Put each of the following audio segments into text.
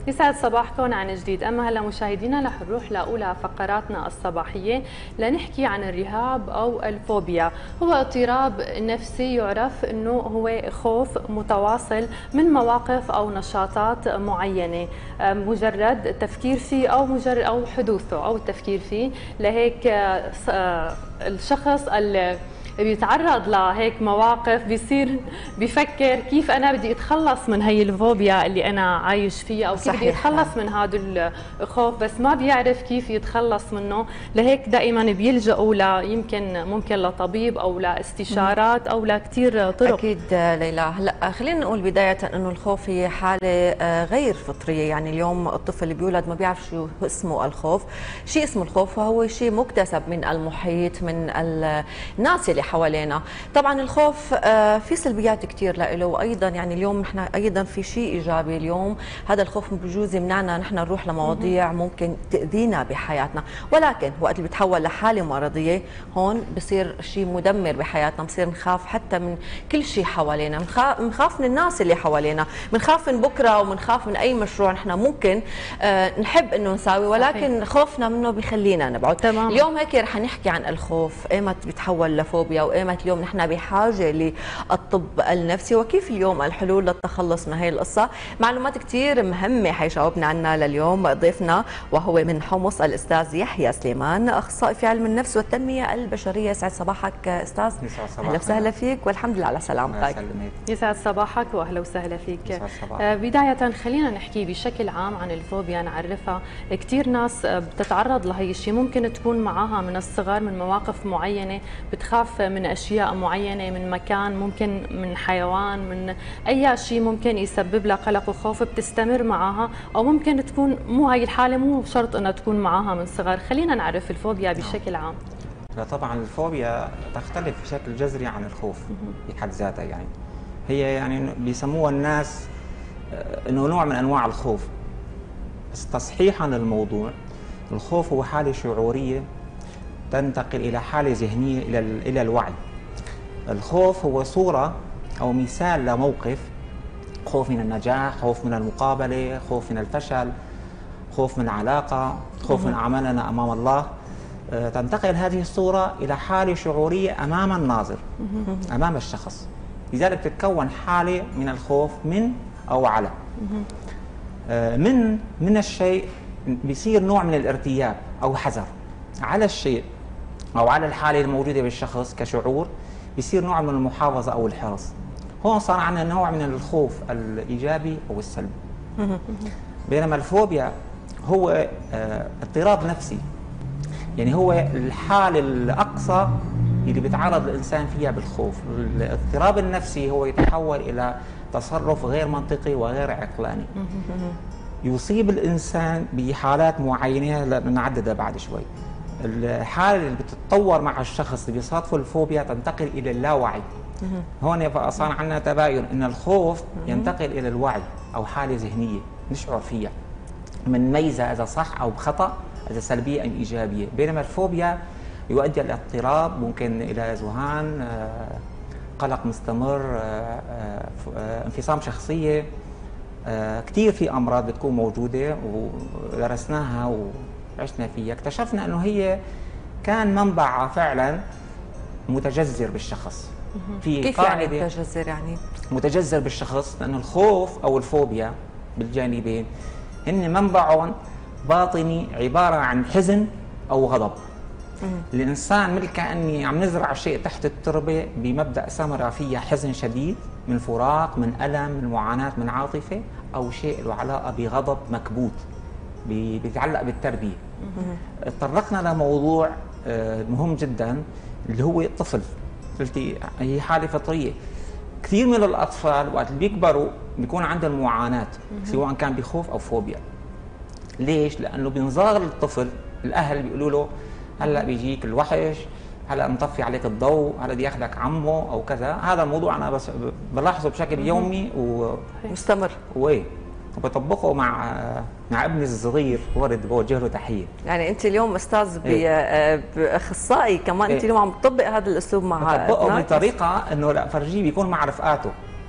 يسعد صباحكم عن جديد. أما هلا مشاهدينا رح نروح لأولى فقراتنا الصباحية لنحكي عن الرهاب أو الفوبيا. هو اضطراب نفسي يعرف أنه هو خوف متواصل من مواقف أو نشاطات معينة، مجرد التفكير فيه أو مجرد أو حدوثه أو التفكير فيه. لهيك الشخص اللي بيتعرض لهيك مواقف بيصير بيفكر كيف انا بدي اتخلص من هي الفوبيا اللي انا عايش فيها، او كيف بدي اتخلص من هذا الخوف، بس ما بيعرف كيف يتخلص منه. لهيك دائما بيلجأوا ممكن لطبيب او لاستشارات او لكثير طرق. اكيد ليلى. هلا خلينا نقول بدايه انه الخوف هي حاله غير فطريه، يعني اليوم الطفل اللي بيولد ما بيعرف شو اسمه الخوف. شيء اسمه الخوف وهو شيء مكتسب من المحيط، من الناس اللي حوالينا. طبعا الخوف في سلبيات كثير له، وايضا يعني اليوم نحن ايضا في شيء ايجابي. اليوم هذا الخوف بجوز يمنعنا نحن نروح لمواضيع ممكن تاذينا بحياتنا، ولكن وقت اللي بتحول لحاله مرضيه هون بصير شيء مدمر بحياتنا. بصير نخاف حتى من كل شيء حوالينا، بنخاف من الناس اللي حوالينا، بنخاف من بكره وبنخاف من اي مشروع نحن ممكن نحب انه نساوي، ولكن خوفنا منه بخلينا نبعد. تمام. اليوم هيك رح نحكي عن الخوف، ايمت بيتحول لفوبيا وايمت اليوم نحن بحاجه للطب النفسي، وكيف اليوم الحلول للتخلص من هي القصه. معلومات كثير مهمه حيجاوبنا عنها لليوم ضيفنا، وهو من حمص الاستاذ يحيى سليمان، اخصائي في علم النفس والتنميه البشريه. يسعد صباحك استاذ. يسعد صباحك. اهلا وسهلا فيك والحمد لله على سلامتك. يسعد صباحك واهلا وسهلا فيك. بدايه خلينا نحكي بشكل عام عن الفوبيا، نعرفها. كثير ناس بتتعرض لهي الشيء، ممكن تكون معاها من الصغر من مواقف معينه، بتخاف من اشياء معينه، من مكان، ممكن من حيوان، من اي شيء ممكن يسبب لها قلق وخوف، بتستمر معاها. او ممكن تكون مو هاي الحاله مو شرط انها تكون معاها من صغر. خلينا نعرف الفوبيا بشكل عام. طبعا الفوبيا تختلف بشكل جذري عن الخوف بحد ذاتها. يعني هي يعني بيسموها الناس انه نوع من انواع الخوف، بس تصحيحا للموضوع، الخوف هو حاله شعوريه تنتقل الى حاله ذهنيه الى الوعي. الخوف هو صوره او مثال لموقف، خوف من النجاح، خوف من المقابله، خوف من الفشل، خوف من علاقه، خوف من اعمالنا امام الله. تنتقل هذه الصوره الى حاله شعوريه امام الناظر، امام الشخص. لذلك تتكون حاله من الخوف من او على. من الشيء بيصير نوع من الارتياب او حذر. على الشيء او على الحاله الموجوده بالشخص كشعور بيصير نوع من المحافظه او الحرص. هون صار عندنا نوع من الخوف الايجابي او السلبي. بينما الفوبيا هو اضطراب نفسي، يعني هو الحاله الاقصى اللي بيتعرض الانسان فيها بالخوف. الاضطراب النفسي هو يتحول الى تصرف غير منطقي وغير عقلاني، يصيب الانسان بحالات معينه نعددها بعد شوي. الحاله اللي بتتطور مع الشخص اللي بيصادفه الفوبيا تنتقل الى اللاوعي. هون صار عندنا تباين ان الخوف ينتقل الى الوعي او حاله ذهنيه نشعر فيها، بنميزها اذا صح او بخطا، اذا سلبيه ام ايجابيه. بينما الفوبيا يؤدي الى اضطراب، ممكن الى ذهان، قلق مستمر، انفصام شخصيه. كثير في امراض بتكون موجوده ودرسناها وعشنا فيها، اكتشفنا انه هي كان منبعها فعلا متجذر بالشخص. في كيف يعني متجذر؟ يعني متجذر بالشخص لانه الخوف او الفوبيا بالجانبين هن منبعهم باطني عباره عن حزن او غضب. الانسان مثل كاني عم نزرع شيء تحت التربه بمبدا ثمره فيها حزن شديد من فراق، من الم، من معاناه، من عاطفه، او شيء له علاقه بغضب مكبوت بيتعلق بالتربيه. تطرقنا لموضوع مهم جدا اللي هو الطفل. قلتي هي حاله فطريه. كثير من الاطفال وقت اللي بيكبروا بيكون عندهم معاناه سواء كان بخوف او فوبيا. ليش؟ لانه بينظار الطفل الاهل بيقولوا له هلا بيجيك الوحش، هلا نطفي عليك الضوء، هلا بدي ياخذك عمه او كذا. هذا الموضوع انا بس بلاحظه بشكل يومي ومستمر وبطبقه مع ابني الصغير ورد، بوجه له تحيه. يعني انت اليوم استاذ باخصائي كمان، انت اليوم عم تطبق هذا الاسلوب مع بطبقه بطريقه انه لا فرجيه بيكون مع رفقاته.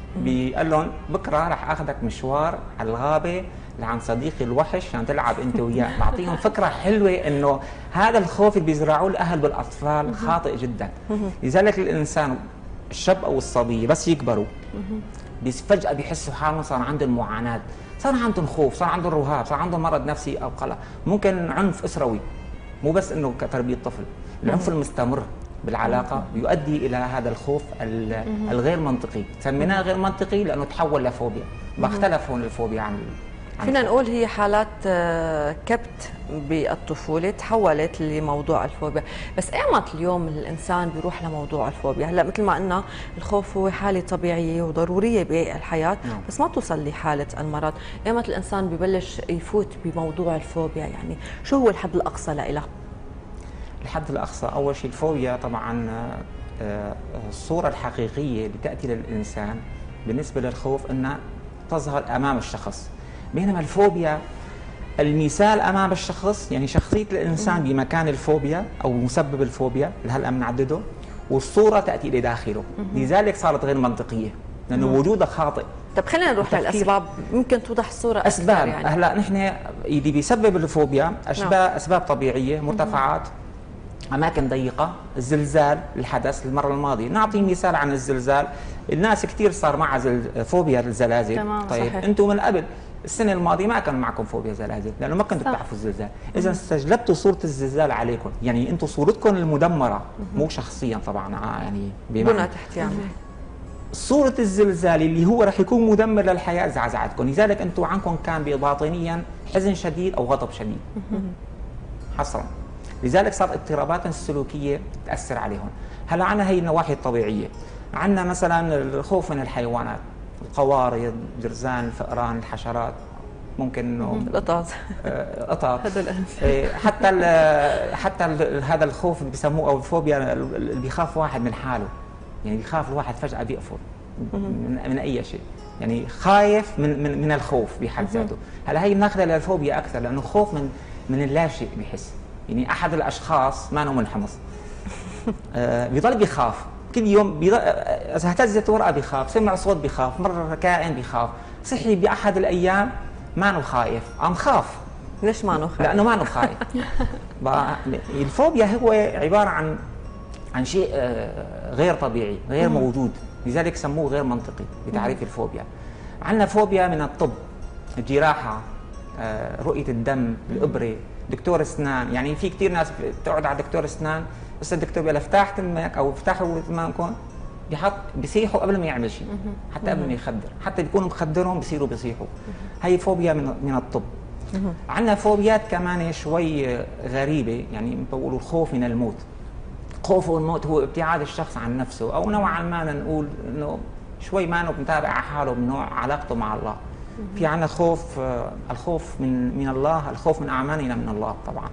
بيقول لهم بكره رح اخذك مشوار على الغابه لعند صديقي الوحش عشان تلعب انت وياه. بعطيهم فكره حلوه انه هذا الخوف اللي بيزرعوه الاهل بالاطفال خاطئ جدا. لذلك الانسان الشاب او الصبيه بس يكبروا فجاه بيحسوا حالهم صار عندهم معاناه، صار عندهم خوف، صار عندهم رهاب، صار عندهم مرض نفسي او قلق، ممكن عنف اسروي، مو بس انه كتربيه طفل، العنف المستمر بالعلاقه يؤدي الى هذا الخوف الغير منطقي، سميناه غير منطقي لانه تحول لفوبيا. بختلف هون الفوبيا عن فينا نقول هي حالات كبت بالطفولة تحولت لموضوع الفوبيا. بس ايمت اليوم الإنسان بيروح لموضوع الفوبيا؟ هلا مثل ما قلنا الخوف هو حالة طبيعية وضرورية بالحياة، بس ما توصل لحالة المرض. ايمت الإنسان ببلش يفوت بموضوع الفوبيا؟ يعني شو هو الحد الأقصى لإله؟ الحد الأقصى أول شيء الفوبيا طبعا الصورة الحقيقية اللي تأتي للإنسان بالنسبة للخوف أنها تظهر أمام الشخص، بينما الفوبيا المثال امام الشخص، يعني شخصيه الانسان بمكان الفوبيا او مسبب الفوبيا اللي هلا بنعدده، والصوره تاتي الى داخله، لذلك صارت غير منطقيه لانه وجودها خاطئ. طب خلينا نروح للاسباب، ممكن توضح الصوره اسباب يعني. هلا نحن اللي بيسبب الفوبيا اسباب طبيعيه، مرتفعات، اماكن ضيقه، الزلزال، الحدث المره الماضيه. نعطي مثال عن الزلزال، الناس كثير صار معها فوبيا الزلازل. طيب انتم من قبل السنه الماضيه ما كان معكم فوبيا زلازل لانه ما كنتوا بتعرفوا الزلزال، اذا استجلبتوا صوره الزلزال عليكم، يعني انتم صورتكم المدمره مو شخصيا طبعا، يعني بنى تحت يعني صوره الزلزال اللي هو رح يكون مدمر للحياه زعزعتكم، لذلك انتم عنكم كان باطنيا حزن شديد او غضب شديد حصرا، لذلك صار اضطرابات السلوكيه تاثر عليهم. هلا عنا هي النواحي الطبيعيه، عندنا مثلا الخوف من الحيوانات، القوارض، الجرذان، الفئران، الحشرات، ممكن انه القطط قطط هذول حتى هذا الخوف اللي بسموه او الفوبيا اللي بيخاف واحد من حاله، يعني بيخاف الواحد فجأة بيقفل من اي شيء، يعني خايف من الخوف بحد ذاته. هلا هي بناخذها للفوبيا اكثر لانه خوف من اللاشيء بيحس، يعني احد الاشخاص ما منحمص بيضل بيخاف كل يوم، اذا اهتزت ورقه بيخاف، سمع صوت بيخاف، مره كائن بيخاف، صحي باحد الايام ما خايف، عم خاف. ليش ما خايف؟ لانه ما خايف. الفوبيا هو عباره عن شيء غير طبيعي، غير موجود، لذلك سموه غير منطقي بتعريف الفوبيا. عندنا فوبيا من الطب، الجراحه، رؤيه الدم، الابره، دكتور اسنان، يعني في كثير ناس بتقعد على دكتور اسنان بس الدكتور بيقول افتح تمك او افتحوا تمامكم، بيصيحوا قبل ما يعمل شيء، حتى قبل ما يخدر، حتى بيكونوا مخدرهم بيصيحوا. هي فوبيا من الطب. عندنا فوبيات كمان شوي غريبه، يعني بيقولوا الخوف من الموت. خوف الموت هو ابتعاد الشخص عن نفسه، او نوعا ما نقول انه شوي ما متابع حاله بنوع علاقته مع الله. في عندنا خوف، الخوف من الله، الخوف من اعمالنا من الله طبعا.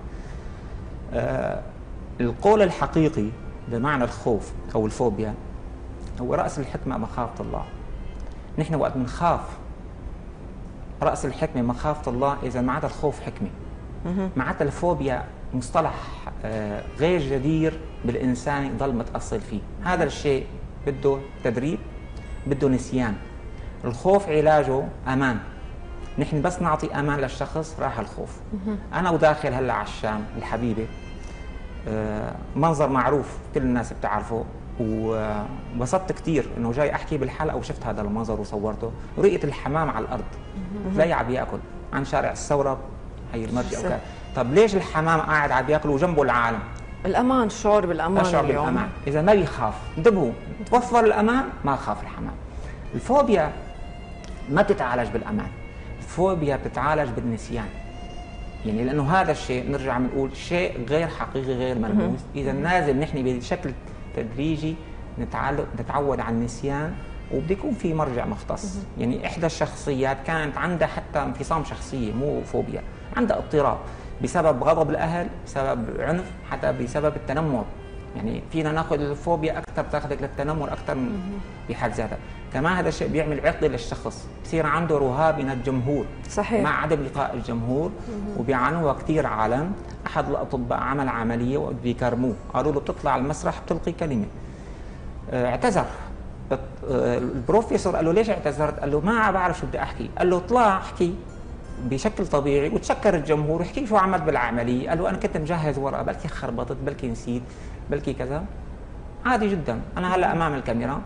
القول الحقيقي بمعنى الخوف او الفوبيا هو راس الحكمه مخافه الله. نحن وقت بنخاف راس الحكمه مخافه الله، اذا معناتها الخوف حكمه. معناتها الفوبيا مصطلح غير جدير بالانسان يضل متاصل فيه. هذا الشيء بده تدريب، بده نسيان. الخوف علاجه امان، نحن بس نعطي امان للشخص راح الخوف. انا وداخل هلا على الشام الحبيبه، منظر معروف كل الناس بتعرفه، وبسطت كثير انه جاي احكي بالحلقه وشفت هذا المنظر وصورته، رؤيه الحمام على الارض تلاقيه عم ياكل عن شارع الثوره، هي المرجع وكذا. طب ليش الحمام قاعد عم ياكل وجنبه العالم؟ الامان، الشعور بالامان. الشعور بالامان، اذا ما بيخاف، انتبهوا، توفر الامان ما خاف الحمام. الفوبيا ما بتتعالج بالامان، الفوبيا بتتعالج بالنسيان. يعني لانه هذا الشيء نرجع بنقول شيء غير حقيقي، غير ملموس، اذا لازم نحن بشكل تدريجي نتعود على النسيان، وبده يكون في مرجع مختص. يعني احدى الشخصيات كانت عندها حتى انفصام شخصيه، مو فوبيا، عندها اضطراب بسبب غضب الاهل، بسبب عنف، حتى بسبب التنمر. يعني فينا ناخذ الفوبيا اكثر تاخذك للتنمر اكثر من بحد ذاتها. كمان هذا الشيء بيعمل عقده للشخص، بصير عنده رهاب من الجمهور. صحيح. مع عدم لقاء الجمهور، وبيعانوها كثير عالم. احد الاطباء عمل عمليه وبيكرموه، قالوا له بتطلع على المسرح بتلقي كلمه، اعتذر، البروفيسور قال له ليش اعتذرت؟ قال له ما بعرف شو بدي احكي. قال له اطلع احكي بشكل طبيعي وتشكر الجمهور، احكي شو عملت بالعمليه. قال له انا كنت مجهز ورقه، بلكي خربطت، بلكي نسيت، بلكي كذا. عادي جدا، انا هلا امام الكاميرا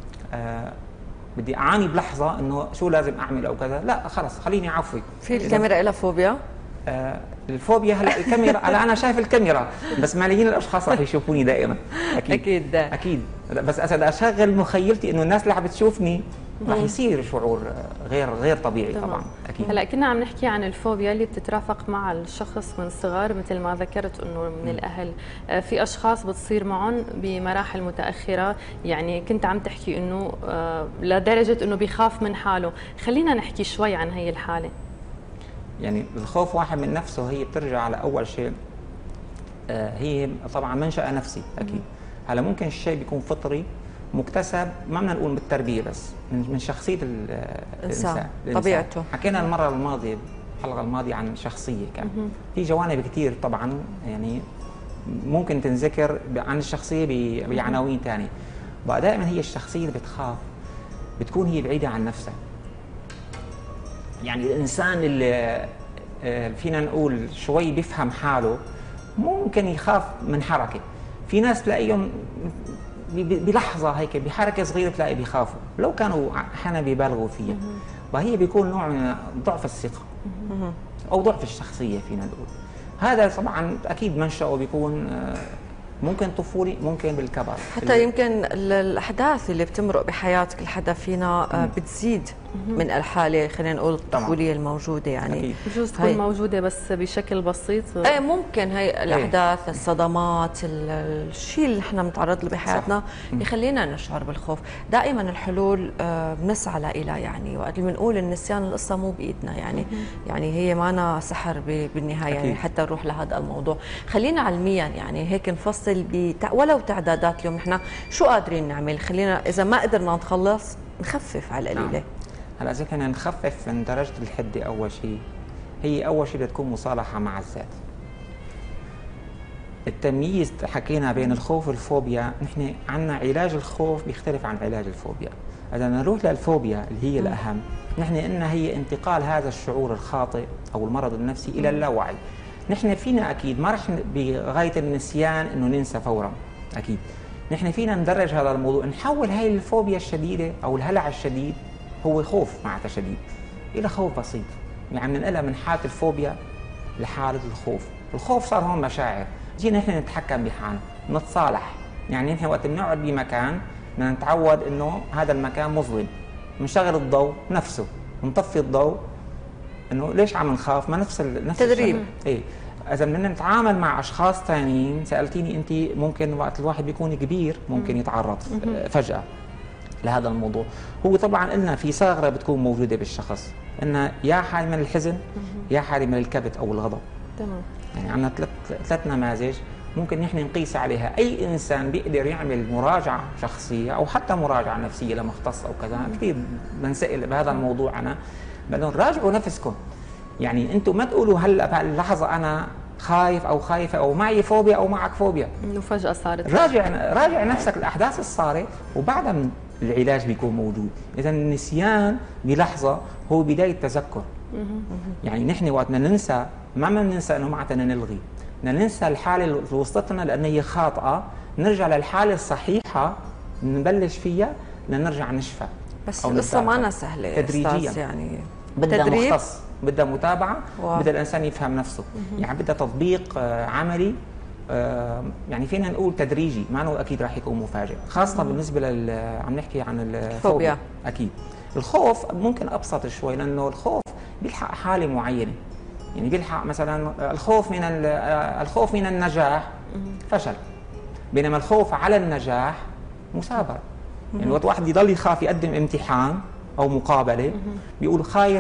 بدي اعاني بلحظه انه شو لازم اعمل او كذا، لا خلص خليني عفوي. في الكاميرا لها فوبيا؟ الفوبيا هلا الكاميرا، هلا انا شايف الكاميرا بس ملايين الاشخاص رح يشوفوني دائما. اكيد اكيد بس اذا اشغل مخيلتي انه الناس اللي عم بتشوفني رح يصير شعور غير طبيعي طبعا. اكيد. هلا كنا عم نحكي عن الفوبيا اللي بتترافق مع الشخص من الصغر، مثل ما ذكرت انه من الاهل، في اشخاص بتصير معهم بمراحل متاخره، يعني كنت عم تحكي انه لدرجه انه بيخاف من حاله، خلينا نحكي شوي عن هي الحاله. يعني الخوف واحد من نفسه، هي بترجع على اول شيء هي طبعا منشأ نفسي اكيد. هلا ممكن الشيء بيكون فطري مكتسب، ما بدنا نقول بالتربيه بس من شخصيه الانسان طبيعته. حكينا المره الماضيه الحلقه الماضيه عن شخصيه، كان في جوانب كثير طبعا يعني ممكن تنذكر عن الشخصيه بعناوين ثانيه. بقى دائما هي الشخصيه اللي بتخاف بتكون هي بعيده عن نفسها. يعني الانسان اللي فينا نقول شوي بيفهم حاله ممكن يخاف من حركه. في ناس تلاقيهم بلحظه هيك بحركه صغيره تلاقي بيخافوا لو كانوا احيانا بيبالغوا فيها. وهي بيكون نوع من ضعف الثقه او ضعف الشخصيه فينا نقول. هذا طبعا اكيد منشأه بيكون ممكن طفولي، ممكن بالكبر. حتى يمكن الاحداث اللي بتمرق بحياه كل حدا فينا بتزيد من الحاله، خلينا نقول الطفوليه الموجوده. يعني بجوز تكون موجوده بس بشكل بسيط. ايه ممكن هي الاحداث، الصدمات، الشيء اللي نحن بنتعرض له بحياتنا يخلينا نشعر بالخوف. دائما الحلول بنسعى لها، يعني وقت اللي بنقول النسيان القصه مو بايدنا، يعني هي معنا سحر بالنهايه. يعني حتى نروح لهذا الموضوع، خلينا علميا يعني هيك نفصل ولو تعدادات اليوم نحن شو قادرين نعمل. خلينا اذا ما قدرنا نخلص نخفف على القليله. هلا اذا كنا نخفف من درجه الحده، اول شيء بدها تكون مصالحه مع الذات. التمييز حكينا بين الخوف والفوبيا، نحن عندنا علاج الخوف بيختلف عن علاج الفوبيا. اذا نروح للفوبيا اللي هي الاهم، نحن قلنا هي انتقال هذا الشعور الخاطئ او المرض النفسي الى اللاوعي. نحن فينا اكيد ما رح بغايه النسيان انه ننسى فورا، اكيد نحن فينا ندرج هذا الموضوع، نحول هاي الفوبيا الشديده او الهلع الشديد هو خوف مع تشديد الى خوف بسيط. يعني بننقلها من حاله الفوبيا لحاله الخوف. الخوف صار هون مشاعر، جينا نحن نتحكم بحالنا، نتصالح. يعني نحن وقت بنقعد بمكان بدنا نتعود انه هذا المكان مظلم، بنشغل الضوء نفسه، بنطفي الضوء. انه ليش عم نخاف؟ ما نفس تدريب. ايه اذا بدنا نتعامل مع اشخاص ثانيين، سالتيني انت ممكن وقت الواحد بيكون كبير ممكن يتعرض فجاه لهذا الموضوع. هو طبعا قلنا في ثغره بتكون موجوده بالشخص، انها يا حالة من الحزن يا حالة من الكبت او الغضب. تمام. يعني عندنا ثلاث نماذج ممكن نحن نقيس عليها. اي انسان بيقدر يعمل مراجعه شخصيه او حتى مراجعه نفسيه لمختص او كذا. كثير بنسال بهذا الموضوع، انا بدهم راجعوا نفسكم. يعني انتم ما تقولوا هلا بهاللحظه انا خايف او خايفه او معي فوبيا او معك فوبيا، انه فجاه صارت. راجع نفسك الاحداث اللي صارت وبعدها من العلاج بيكون موجود. اذا النسيان بلحظه هو بدايه تذكر. يعني نحن وقت ننسى ما ننسى انه معناتها نلغي، بدنا ننسى الحاله اللي وصلتنا لان هي خاطئه، نرجع للحاله الصحيحه نبلش فيها لنرجع نشفى. بس القصه ما سهله تدريجيا، يعني بدها مختص، بدها متابعه، بدها الانسان يفهم نفسه. يعني بدها تطبيق عملي، يعني فينا نقول تدريجي، ما انه اكيد راح يكون مفاجئ، خاصه بالنسبه عم نحكي عن الفوبيا. اكيد الخوف ممكن ابسط شوي، لانه الخوف بيلحق حاله معينه. يعني بيلحق مثلا الخوف من النجاح فشل، بينما الخوف على النجاح مثابره. يعني وقت واحد يضل يخاف يقدم امتحان او مقابله بيقول خايف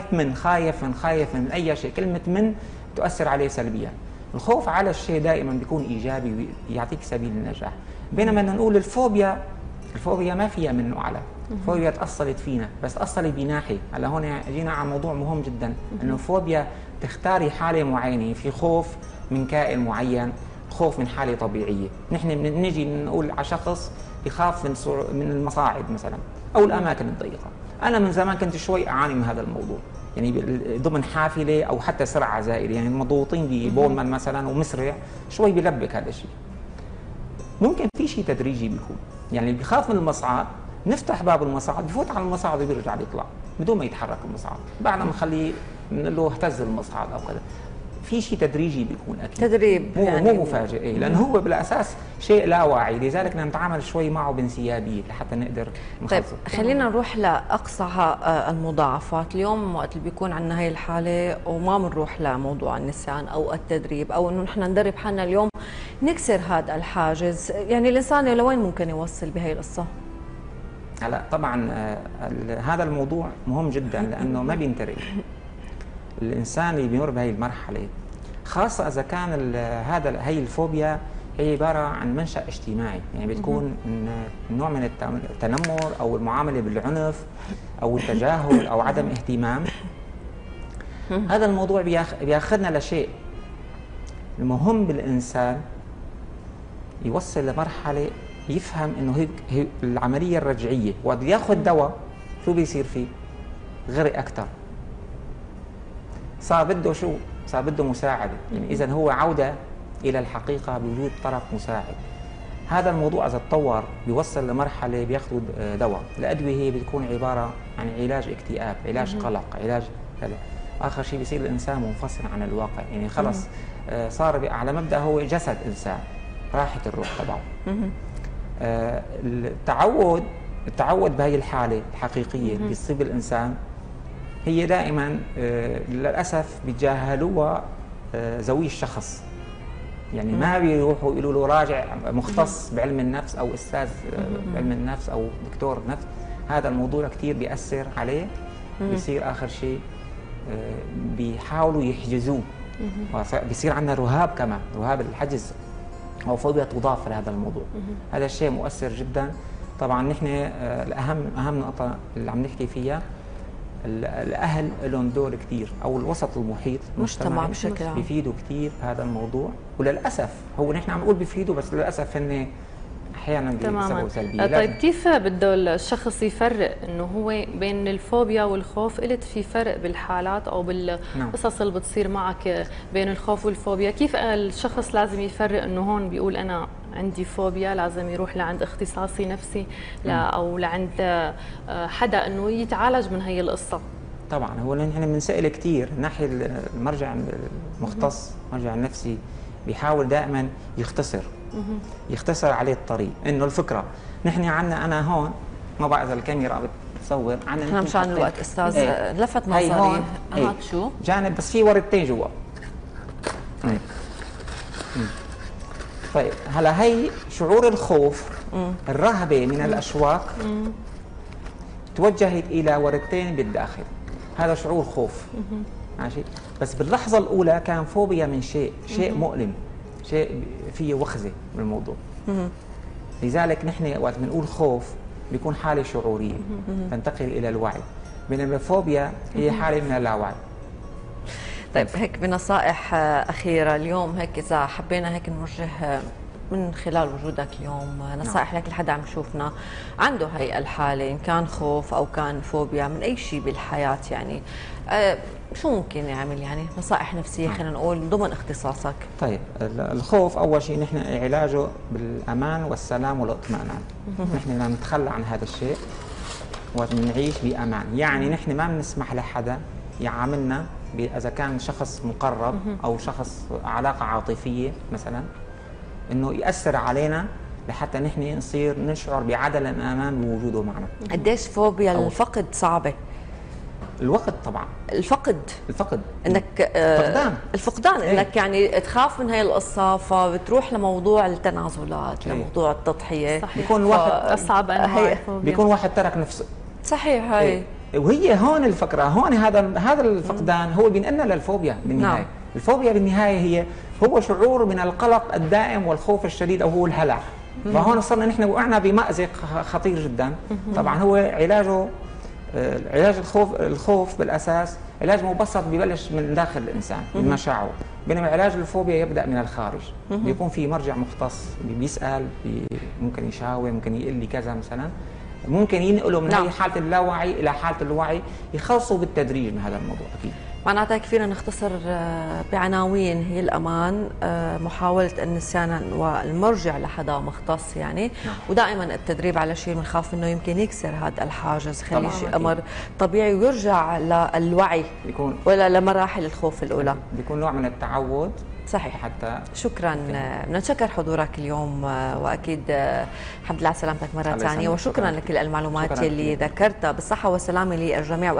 من اي شيء، كلمه من تؤثر عليه سلبيا. الخوف على الشيء دائما بيكون ايجابي ويعطيك سبيل النجاح. بينما نقول الفوبيا ما فيها منه اعلى. الفوبيا تاصلت فينا، بس اصلت بناحيه. هلا هون جينا على موضوع مهم جدا، انه الفوبيا تختاري حاله معينه. في خوف من كائن معين، خوف من حاله طبيعيه. نحن بنجي نقول على شخص بخاف من المصاعد مثلا، او الاماكن الضيقه. انا من زمان كنت شوي اعاني من هذا الموضوع، يعني ضمن حافله او حتى سرعه زائده، يعني مضغوطين ببولمان مثلا ومسرع شوي بيلبك هذا الشيء. ممكن في شيء تدريجي بيكون، يعني اللي بيخاف من المصعد نفتح باب المصعد بفوت على المصعد وبيرجع بيطلع بدون ما يتحرك المصعد، بعد ما نخليه بنقول له اهتز المصعد او كذا. في شيء تدريجي بيكون اكيد، تدريب مو يعني مو مفاجئ، لانه هو بالاساس شيء لا واعي، لذلك بدنا نتعامل شوي معه بانسيابيه لحتى نقدر نخلصه. طيب خلينا نروح لاقصى المضاعفات. اليوم وقت اللي بيكون عندنا هي الحاله وما بنروح لموضوع النسيان او التدريب او انه نحن ندرب حالنا اليوم نكسر هذا الحاجز، يعني الانسان لوين ممكن يوصل بهي القصه؟ هلا طبعا هذا الموضوع مهم جدا لانه ما بينترك. الانسان اللي بيمر بهي المرحله خاصه اذا كان هي الفوبيا هي عباره عن منشا اجتماعي، يعني بتكون نوع من التنمر او المعامله بالعنف او التجاهل او عدم اهتمام. هذا الموضوع بياخذنا لشيء المهم بالانسان يوصل لمرحله يفهم انه هي العمليه الرجعيه، وقت ياخذ دواء شو بيصير فيه؟ غرق اكثر، صار بده شو؟ صار بده مساعده، يعني اذا هو عوده الى الحقيقه بوجود طرف مساعد. هذا الموضوع اذا تطور بيوصل لمرحله بياخذوا دواء، الادويه هي بتكون عباره عن علاج اكتئاب، علاج قلق، علاج كذا. اخر شيء بيصير الانسان منفصل عن الواقع، يعني خلص صار على مبدا هو جسد انسان، راحت الروح تبعه. التعود بهي الحاله الحقيقيه اللي بتصيب الانسان هي دائما للاسف بيتجاهلوها ذوي الشخص، يعني ما بيروحوا يقولوا له راجع مختص بعلم النفس او استاذ بعلم النفس او دكتور نفس. هذا الموضوع كثير بيأثر عليه، بيصير اخر شيء بيحاولوا يحجزوه، بيصير عندنا رهاب كمان، رهاب الحجز او فوبيا تضاف لهذا الموضوع. هذا الشيء مؤثر جدا. طبعا نحن اهم نقطه اللي عم نحكي فيها، الاهل لهم دور كثير، او الوسط المحيط المجتمع بشكل عام بيفيدوا كثير بهذا الموضوع، وللاسف هو نحن عم نقول بيفيدوا بس للاسف هن احيانا بيسببوا سلبيه. طيب كيف بده الشخص يفرق انه هو بين الفوبيا والخوف؟ قلت في فرق بالحالات او بالقصص اللي بتصير معك بين الخوف والفوبيا، كيف الشخص لازم يفرق انه هون بيقول انا عندي فوبيا لازم يروح لعند اختصاصي نفسي او لعند حدا انه يتعالج من هي القصه؟ طبعا هو نحن بنسأل كثير ناحيه المرجع المختص، المرجع النفسي بيحاول دائما يختصر عليه الطريق. انه الفكره نحن عندنا، انا هون ما بعرف اذا الكاميرا بتصور، عندنا نحن مشان الوقت استاذ لفت نظري هذا شو جانب بس في وردتين جوا. طيب هلا هي شعور الخوف، الرهبه من الاشواك توجهت الى وردتين بالداخل، هذا شعور خوف. ماشي، بس باللحظه الاولى كان فوبيا من شيء مؤلم، شيء فيه وخزه بالموضوع. لذلك نحن وقت بنقول خوف بيكون حاله شعوريه تنتقل الى الوعي، بينما الفوبيا هي حاله من اللاوعي. طيب هيك بنصائح اخيره اليوم، هيك اذا حبينا هيك نوجه من خلال وجودك اليوم نصائح لك لحدا عم يشوفنا عنده هي الحاله، ان كان خوف او كان فوبيا من اي شيء بالحياه، يعني شو ممكن يعمل؟ يعني نصائح نفسيه خلينا نقول ضمن اختصاصك. طيب الخوف اول شيء نحن علاجه بالامان والسلام والاطمئنان. نحن بدنا نتخلى عن هذا الشيء ونعيش بامان، يعني نحن ما بنسمح لحدا يعاملنا اذا كان شخص مقرب او شخص علاقه عاطفيه مثلا انه ياثر علينا لحتى نحن نصير نشعر بعدم الامان بوجوده معنا. قديش فوبيا الفقد صعبه؟ الوقت طبعا، الفقد انك الفقدان ايه؟ انك يعني تخاف من هي القصه فبتروح لموضوع التنازلات، لموضوع التضحيه. صحيح. بيكون واحد اصعب انواع الفوبيا، بيكون واحد ترك نفسه. صحيح. هاي ايه؟ وهي هون الفكره، هون هذا الفقدان هو بينقلنا للفوبيا بالنهايه. نعم. الفوبيا بالنهايه هو شعور من القلق الدائم والخوف الشديد او هو الهلع. فهون صرنا نحن وقعنا بمأزق خطير جدا. طبعا هو علاج الخوف بالاساس علاج مبسط ببلش من داخل الانسان من مشاعره، بينما علاج الفوبيا يبدا من الخارج. بيكون في مرجع مختص بيسال، ممكن يشاور، ممكن يقول لي كذا مثلا، ممكن ينقلوا من نعم. هي حاله اللاوعي الى حاله الوعي، يخلصوا بالتدريج من هذا الموضوع اكيد. معناتها فينا نختصر بعناوين هي الأمان، محاولة النسيان والمرجع لحدا مختص يعني، ودائما التدريب على شيء بنخاف انه يمكن يكسر هذا الحاجز، خليه شيء امر طبيعي ويرجع للوعي يكون ولا لمراحل الخوف الاولى، بيكون نوع من التعود. صحيح. حتى شكرا، بدنا نشكر حضورك اليوم، واكيد الحمد لله على سلامتك مره ثانيه، وشكرا لكل المعلومات اللي ذكرتها. بالصحه والسلامه للجميع.